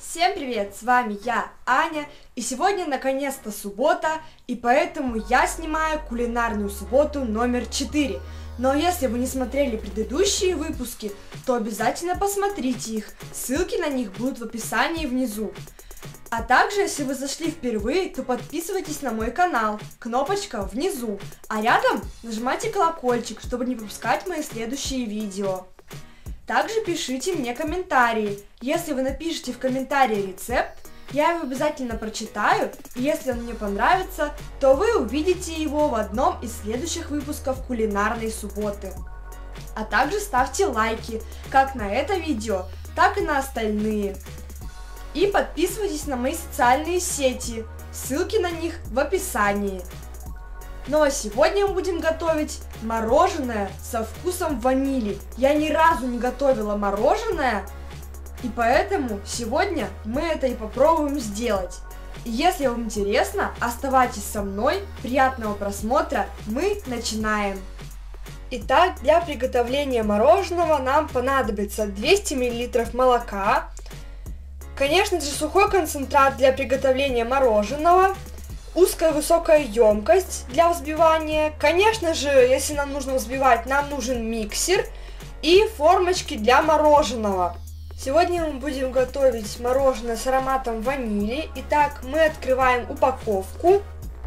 Всем привет, с вами я, Аня, и сегодня наконец-то суббота, и поэтому я снимаю кулинарную субботу номер 4. Но если вы не смотрели предыдущие выпуски, то обязательно посмотрите их, ссылки на них будут в описании внизу. А также, если вы зашли впервые, то подписывайтесь на мой канал, кнопочка внизу, а рядом нажимайте колокольчик, чтобы не пропускать мои следующие видео. Также пишите мне комментарии. Если вы напишите в комментарии рецепт, я его обязательно прочитаю, и если он мне понравится, то вы увидите его в одном из следующих выпусков кулинарной субботы. А также ставьте лайки, как на это видео, так и на остальные. И подписывайтесь на мои социальные сети, ссылки на них в описании. Ну а сегодня мы будем готовить мороженое со вкусом ванили. Я ни разу не готовила мороженое, и поэтому сегодня мы это и попробуем сделать. И если вам интересно, оставайтесь со мной, приятного просмотра, мы начинаем. Итак, для приготовления мороженого нам понадобится 200 мл молока, конечно же сухой концентрат для приготовления мороженого, узкая высокая емкость для взбивания. Конечно же, если нам нужно взбивать, нам нужен миксер и формочки для мороженого. Сегодня мы будем готовить мороженое с ароматом ванили. Итак, мы открываем упаковку.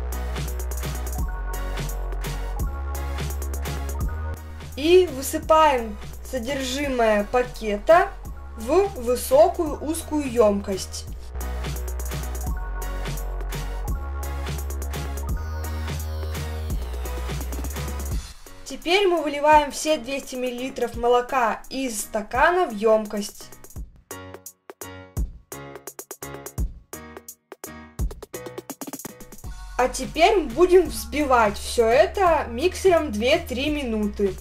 И высыпаем содержимое пакета в высокую узкую емкость. Теперь мы выливаем все 200 мл молока из стакана в емкость. А теперь мы будем взбивать все это миксером 2-3 минуты.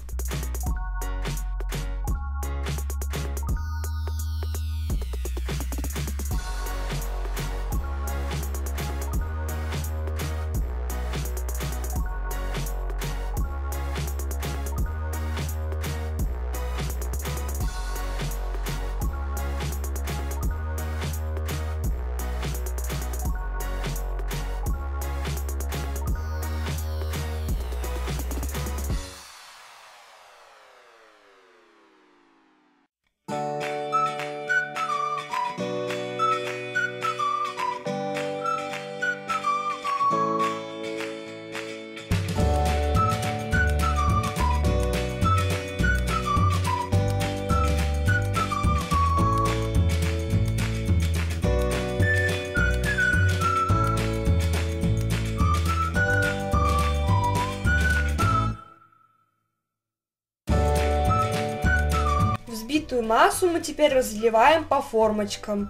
Взбитую массу мы теперь разливаем по формочкам.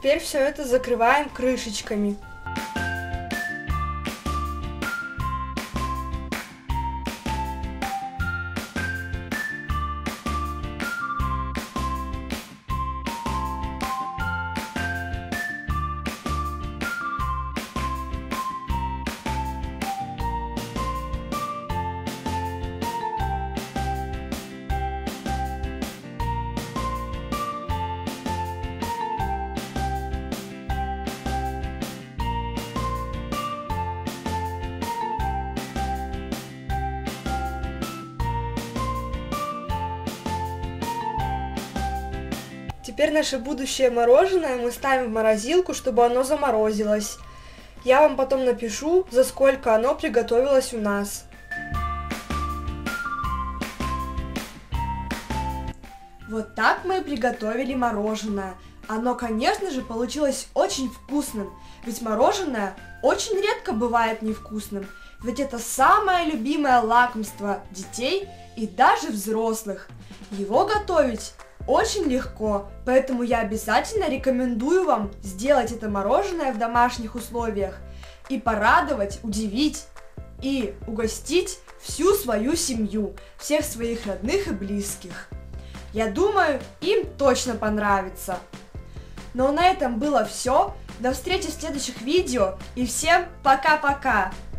Теперь все это закрываем крышечками. Теперь наше будущее мороженое мы ставим в морозилку, чтобы оно заморозилось. Я вам потом напишу, за сколько оно приготовилось у нас. Вот так мы приготовили мороженое. Оно, конечно же, получилось очень вкусным, ведь мороженое очень редко бывает невкусным. Ведь это самое любимое лакомство детей и даже взрослых. Его готовить очень легко, поэтому я обязательно рекомендую вам сделать это мороженое в домашних условиях и порадовать, удивить и угостить всю свою семью, всех своих родных и близких. Я думаю, им точно понравится. Но на этом было все. До встречи в следующих видео и всем пока-пока!